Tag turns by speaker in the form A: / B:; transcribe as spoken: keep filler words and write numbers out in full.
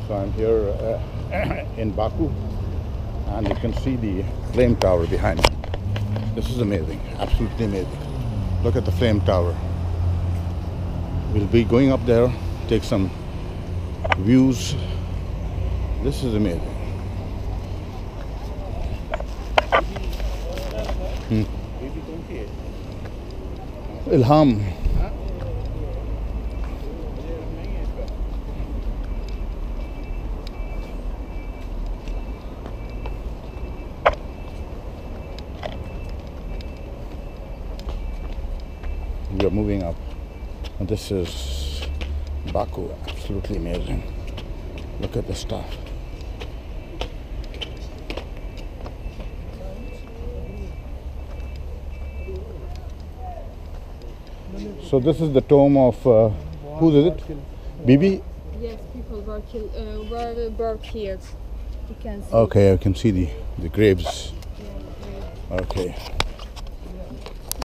A: So I'm here uh, in Baku, and you can see the flame tower behind me. This is amazing, absolutely amazing. Look at the flame tower. We'll be going up there, take some views. This is amazing. Hmm. Ilham. We are moving up, and this is Baku. Absolutely amazing. Look at the stuff. So this is the tomb of uh, who is it? Bibi?
B: Yes, people were killed, uh, were brought here. You can see.
A: Okay, I can see the the graves.
B: Yeah,
A: Okay.